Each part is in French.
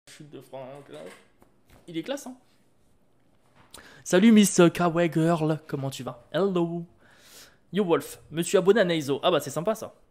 chute de Franck. Il est classe, hein. Salut Miss Kawaii Girl, comment tu vas? Hello. Yo Wolf, me suis abonné à Neizo. Ah bah c'est sympa ça.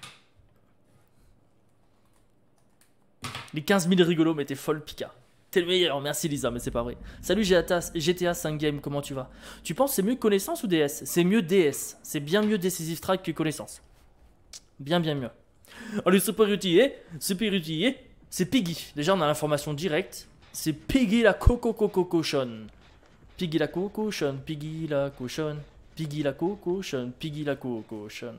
Les 15 000 rigolos, mais t'es folle Pika. T'es le meilleur, merci Lisa, mais c'est pas vrai. Salut GTA 5 Game, comment tu vas? Tu penses c'est mieux Connaissance ou DS? C'est mieux DS. C'est bien mieux Decisive Strike que Connaissance. Bien mieux. Oh le super utile, c'est Piggy. Déjà on a l'information directe. C'est Piggy la cochonne. Piggy la cochonne, Piggy la cochonne. Piggy la cochonne, Piggy la cochonne.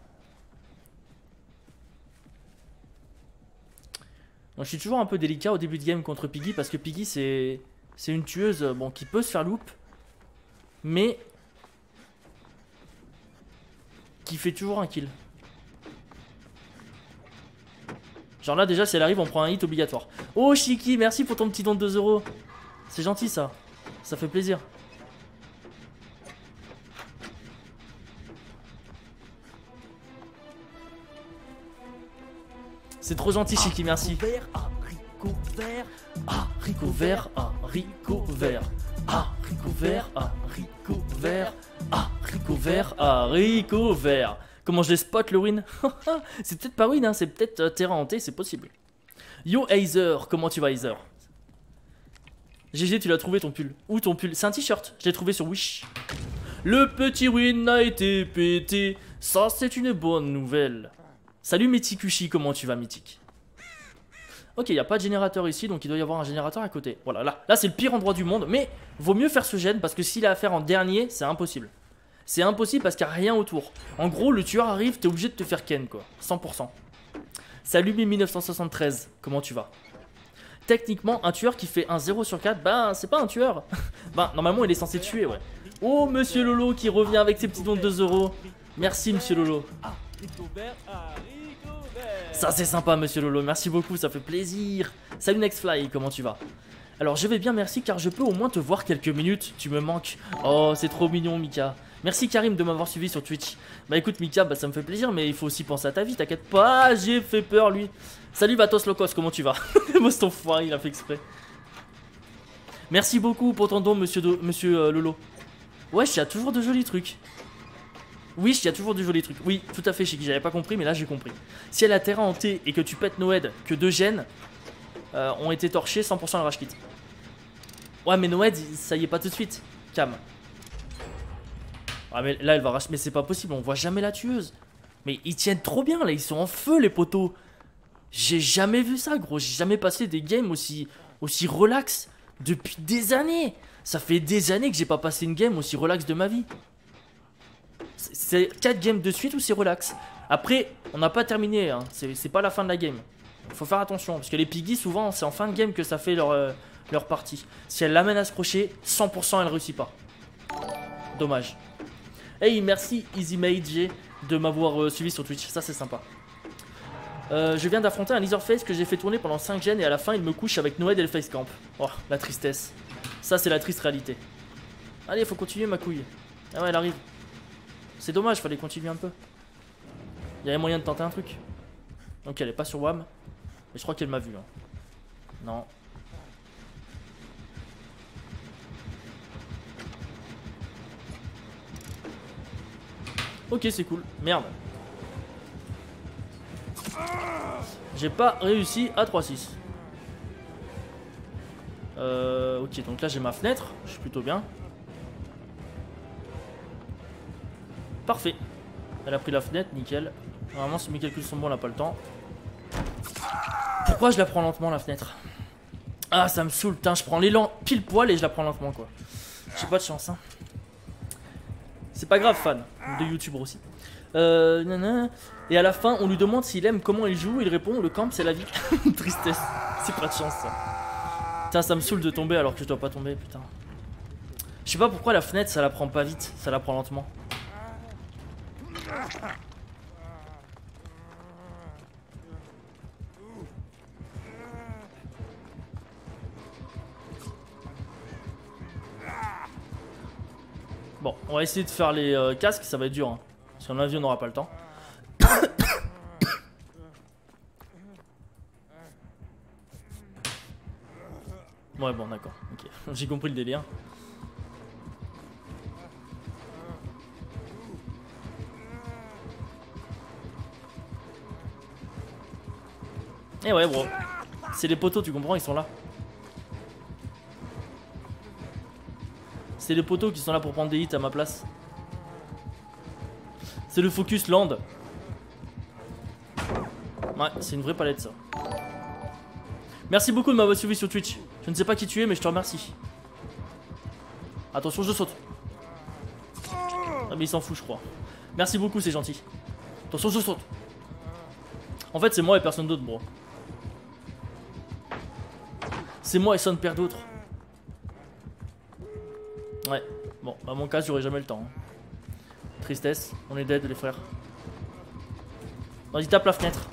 Donc, je suis toujours un peu délicat au début de game contre Piggy parce que Piggy c'est une tueuse bon, qui peut se faire loop, mais qui fait toujours un kill. Genre là déjà si elle arrive on prend un hit obligatoire. Oh Shiki, merci pour ton petit don de 2 euros. C'est gentil ça. Ça fait plaisir. C'est trop gentil Shiki, merci. Haricot vert, haricot vert, haricot vert, haricot vert, haricot vert, haricot vert, haricot vert. Comment je les spot le win? C'est peut-être pas win, hein, c'est peut-être terrain hanté, c'est possible. Yo Aether, comment tu vas Aether? GG, tu l'as trouvé ton pull. Où ton pull? C'est un t-shirt, je l'ai trouvé sur Wish. Le petit win a été pété, ça c'est une bonne nouvelle. Salut Mythikushi, comment tu vas Mythique? Ok, il n'y a pas de générateur ici, donc il doit y avoir un générateur à côté. Voilà, là c'est le pire endroit du monde, mais vaut mieux faire ce gène parce que s'il a à faire en dernier, c'est impossible. C'est impossible parce qu'il n'y a rien autour. En gros, le tueur arrive, t'es obligé de te faire ken, quoi. 100%. Salut Mi1973, comment tu vas? Techniquement, un tueur qui fait un 0 sur 4, ben c'est pas un tueur. Ben normalement, il est censé tuer, ouais. Oh, Monsieur Lolo qui revient avec ses petits dons de 2 euros. Merci, Monsieur Lolo. Ça c'est sympa Monsieur Lolo, merci beaucoup, ça fait plaisir. Salut Nextfly, comment tu vas? Alors je vais bien merci car je peux au moins te voir quelques minutes, tu me manques. Oh c'est trop mignon Mika. Merci Karim de m'avoir suivi sur Twitch. Bah écoute Mika, bah ça me fait plaisir mais il faut aussi penser à ta vie, t'inquiète pas, j'ai fait peur lui. Salut Vatos Locos, comment tu vas? Moi c'est ton foire, il a fait exprès. Merci beaucoup pour ton don monsieur Lolo. Ouais, il y a toujours de jolis trucs. Oui, il y a toujours de jolis trucs. Oui, tout à fait, Chic, j'avais pas compris, mais là j'ai compris. Si elle a terrain hanté et que tu pètes Noed, que 2 gènes ont été torchés, 100% le rage kit. Ouais, mais Noed, ça y est pas tout de suite. Cam. Ah, mais là elle va rush. Mais c'est pas possible, on voit jamais la tueuse. Mais ils tiennent trop bien là, ils sont en feu les poteaux. J'ai jamais vu ça, gros. J'ai jamais passé des games aussi relax depuis des années. Ça fait des années que j'ai pas passé une game aussi relax de ma vie. C'est 4 games de suite ou c'est relax. Après, on n'a pas terminé, hein. C'est pas la fin de la game. Faut faire attention, parce que les Piggy, souvent, c'est en fin de game que ça fait leur partie. Si elle l'amène à se crocher, 100% elle réussit pas. Dommage. Hey, merci EasyMadeG de m'avoir suivi sur Twitch, ça c'est sympa. Je viens d'affronter un Leatherface que j'ai fait tourner pendant 5 gènes et à la fin il me couche avec Noed et le Facecamp. Oh, la tristesse. Ça c'est la triste réalité. Allez, faut continuer ma couille. Ah ouais, elle arrive. C'est dommage, fallait continuer un peu. Il y avait moyen de tenter un truc. Donc elle est pas sur WAM. Mais je crois qu'elle m'a vu. Hein. Non. Ok, c'est cool. Merde. J'ai pas réussi à 3-6. Ok, donc là j'ai ma fenêtre. Je suis plutôt bien. Parfait. Elle a pris la fenêtre, nickel. Normalement si mes calculs sont bons, elle n'a pas le temps. Pourquoi je la prends lentement la fenêtre? Ah ça me saoule, putain, je prends l'élan pile poil et je la prends lentement quoi. J'ai pas de chance hein. C'est pas grave fan de YouTuber aussi. Et à la fin on lui demande s'il aime comment il joue, il répond le camp c'est la vie. Tristesse, c'est pas de chance ça. Putain ça me saoule de tomber alors que je dois pas tomber putain. Je sais pas pourquoi la fenêtre ça la prend pas vite, ça la prend lentement. Bon, on va essayer de faire les casques, ça va être dur. Hein. Si on a vu, on n'aura pas le temps. Ouais, bon, d'accord. Ok, j'ai compris le délire. Eh ouais, bro. C'est les poteaux, tu comprends, ils sont là. C'est les poteaux qui sont là pour prendre des hits à ma place. C'est le focus land. Ouais, c'est une vraie palette ça. Merci beaucoup de m'avoir suivi sur Twitch. Je ne sais pas qui tu es, mais je te remercie. Attention, je saute. Ah, mais il s'en fout, je crois. Merci beaucoup, c'est gentil. Attention, je saute. En fait, c'est moi et personne d'autre, bro. C'est moi et son père d'autres. Ouais, bon, à mon cas, j'aurai jamais le temps. Hein. Tristesse, on est dead, les frères. Vas-y, tape la fenêtre.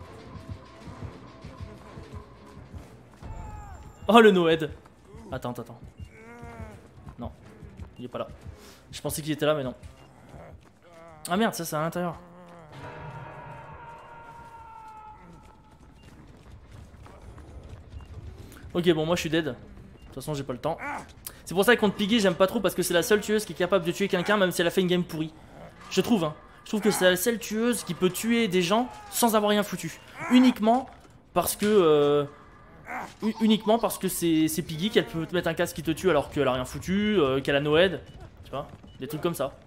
Oh, le Noed. Attends. Non, il est pas là. Je pensais qu'il était là, mais non. Ah merde, ça c'est à l'intérieur. Ok, bon, moi je suis dead. De toute façon, j'ai pas le temps. C'est pour ça que contre Piggy, j'aime pas trop parce que c'est la seule tueuse qui est capable de tuer quelqu'un, même si elle a fait une game pourrie. Je trouve, hein. Je trouve que c'est la seule tueuse qui peut tuer des gens sans avoir rien foutu. Uniquement parce que c'est Piggy qu'elle peut te mettre un casque qui te tue alors qu'elle a rien foutu, qu'elle a Noed. Tu vois, des trucs comme ça.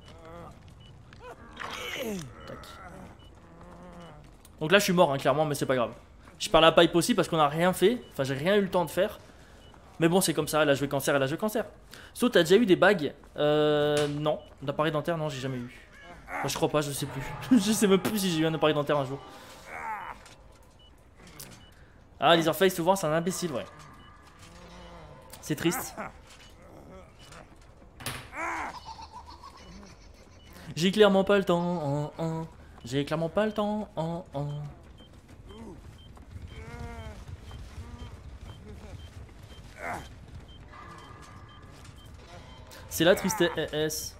Tac. Donc là, je suis mort, hein, clairement, mais c'est pas grave. Je parle à Pipe aussi parce qu'on a rien fait. Enfin, j'ai rien eu le temps de faire. Mais bon, c'est comme ça. Elle a joué cancer, elle a joué cancer. So, t'as déjà eu des bagues? Non. D'appareil dentaire, non, j'ai jamais eu. Enfin, je crois pas, je sais plus. Je sais même plus si j'ai eu un appareil dentaire un jour. Ah, Leatherface, souvent, c'est un imbécile, ouais. C'est triste. J'ai clairement pas le temps. J'ai clairement pas le temps. C'est la tristesse.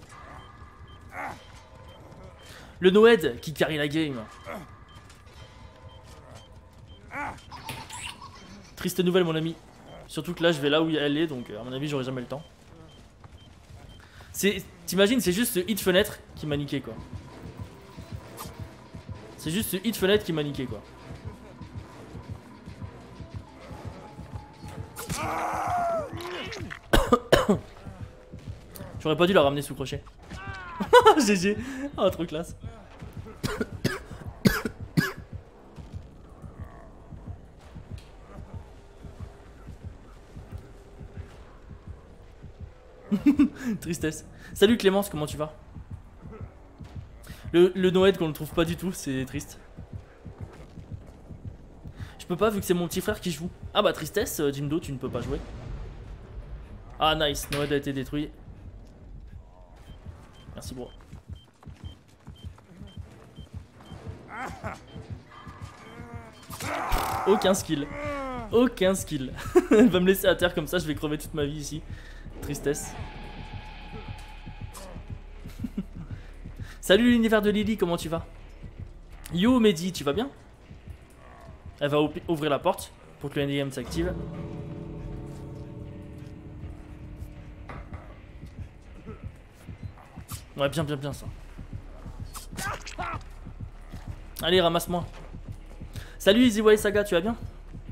Le Noed qui carry la game. Triste nouvelle, mon ami. Surtout que là, je vais là où elle est, donc à mon avis, j'aurai jamais le temps. T'imagines, c'est juste ce hit fenêtre qui m'a niqué, quoi. C'est juste ce hit fenêtre qui m'a niqué, quoi. J'aurais pas dû la ramener sous crochet. GG. Oh, trop classe. Tristesse. Salut Clémence, comment tu vas? Le Noël qu'on ne trouve pas du tout, c'est triste. Je peux pas vu que c'est mon petit frère qui joue. Ah bah tristesse, Jimdo, tu ne peux pas jouer. Ah nice, Noël a été détruit. Merci bro. Aucun skill. Aucun skill. Elle va me laisser à terre comme ça, je vais crever toute ma vie ici. Tristesse. Salut l'univers de Lily, comment tu vas? Yo Mehdi, tu vas bien? Elle va ouvrir la porte pour que le NDM s'active. Ouais, bien ça. Allez, ramasse-moi. Salut EasyWay Saga, tu vas bien?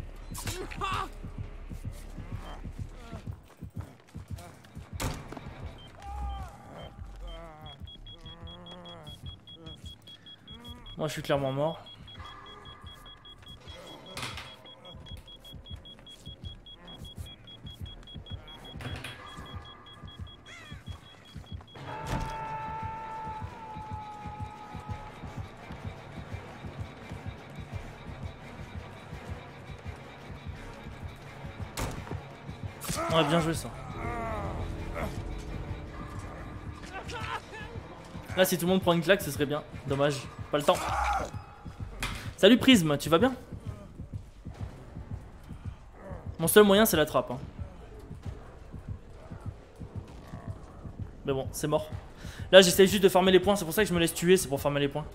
Moi, je suis clairement mort. Ouais, bien joué ça. Là, si tout le monde prend une claque, ce serait bien. Dommage, pas le temps. Salut Prisme, tu vas bien? Mon seul moyen, c'est la trappe. Hein. Mais bon, c'est mort. Là, j'essaie juste de farmer les points. C'est pour ça que je me laisse tuer, c'est pour farmer les points.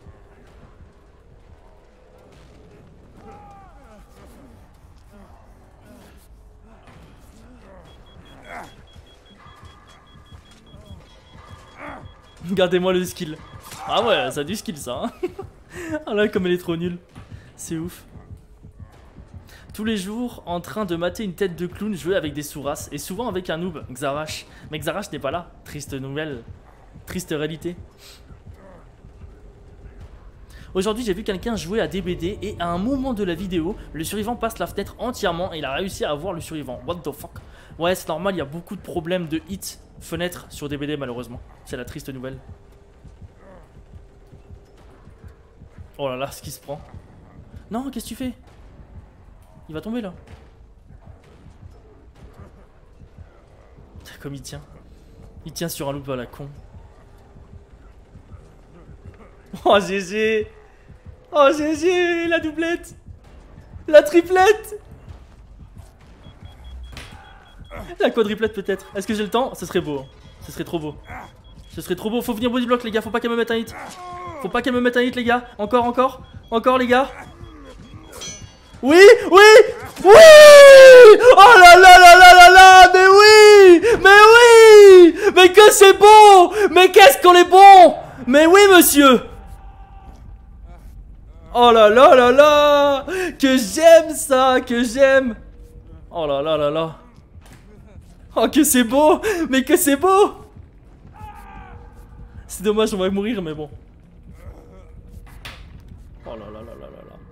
Regardez-moi le skill. Ah ouais, ça a du skill ça. Hein. Ah là, comme elle est trop nulle. C'est ouf. Tous les jours, en train de mater une tête de clown jouer avec des sourasses. Et souvent avec un noob, Xarash. Mais Xarash n'est pas là. Triste nouvelle. Triste réalité. Aujourd'hui, j'ai vu quelqu'un jouer à DBD et à un moment de la vidéo, le survivant passe la fenêtre entièrement et il a réussi à voir le survivant. What the fuck? Ouais, c'est normal, il y a beaucoup de problèmes de hit fenêtre sur DBD malheureusement. C'est la triste nouvelle. Oh là là, ce qui se prend. Non, qu'est-ce que tu fais? Il va tomber là. Comme il tient. Il tient sur un loop à la con. Oh GG. Oh GG, la doublette. La triplette. La quadriplette peut-être. Est-ce que j'ai le temps? Ce serait beau. Ce serait trop beau. Ce serait trop beau. Faut venir body block les gars. Faut pas qu'elle me mette un hit. Faut pas qu'elle me mette un hit les gars. Encore, encore. Encore les gars. Oui, oui, oui. Oh là là là là là là. Mais oui. Mais oui. Mais que c'est beau. Mais qu'est-ce qu'on est bon. Mais oui monsieur. Oh là là là là. Que j'aime ça. Que j'aime. Oh là là là là. Oh que c'est beau. Mais que c'est beau. C'est dommage on va mourir mais bon. Oh là là là là là là.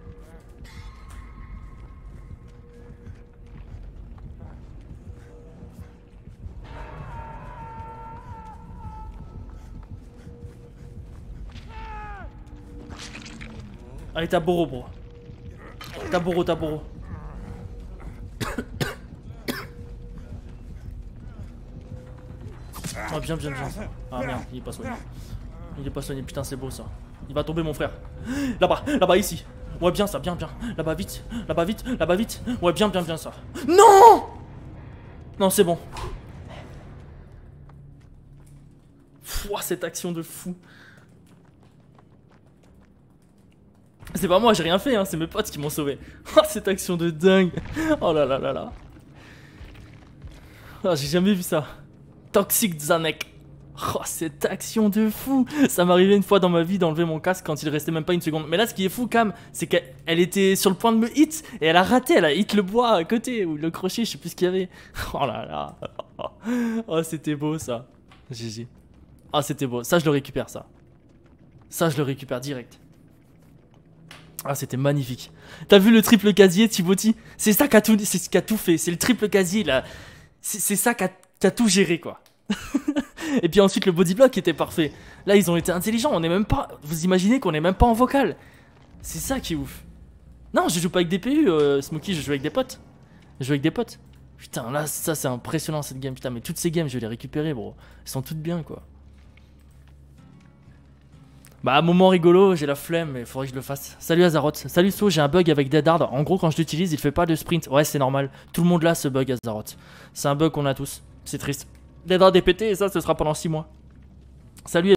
Allez Taboro bro. Taboro Taboro. Oh bien bien bien. Ah merde il est pas soigné. Il est pas soigné putain c'est beau ça. Il va tomber mon frère. Là-bas, là-bas ici. Ouais bien ça, bien bien. Là-bas vite, là-bas vite, là-bas vite. Ouais bien bien bien ça. Non. Non c'est bon. Pouah cette action de fou. C'est pas moi, j'ai rien fait, hein, c'est mes potes qui m'ont sauvé. Oh, cette action de dingue. Oh là là là là. Oh, j'ai jamais vu ça. Toxic Zanek. Oh, cette action de fou. Ça m'arrivait une fois dans ma vie d'enlever mon casque quand il restait même pas une seconde. Mais là, ce qui est fou, Cam, c'est qu'elle était sur le point de me hit. Et elle a raté, elle a hit le bois à côté. Ou le crochet, je sais plus ce qu'il y avait. Oh là là. Oh, c'était beau ça. GG. Ah, c'était beau. Ça, je le récupère, ça. Ça, je le récupère direct. Ah c'était magnifique. T'as vu le triple casier Thibauti? C'est ça qui a tout, c'est ce qui a tout fait. C'est le triple casier là. C'est ça qui a tout géré quoi. Et puis ensuite le bodyblock était parfait. Là ils ont été intelligents. On est même pas. Vous imaginez qu'on est même pas en vocal. C'est ça qui est ouf. Non je joue pas avec des PU Smokey, je joue avec des potes. Je joue avec des potes. Putain là ça c'est impressionnant cette game. Putain mais toutes ces games je vais les récupérer bro. Elles sont toutes bien quoi. Bah, moment rigolo, j'ai la flemme, mais faudrait que je le fasse. Salut Azaroth. Salut So, j'ai un bug avec Dead Hard. En gros, quand je l'utilise, il fait pas de sprint. Ouais, c'est normal. Tout le monde l'a ce bug, Azaroth. C'est un bug qu'on a tous. C'est triste. Dead Hard est pété et ça, ce sera pendant 6 mois. Salut.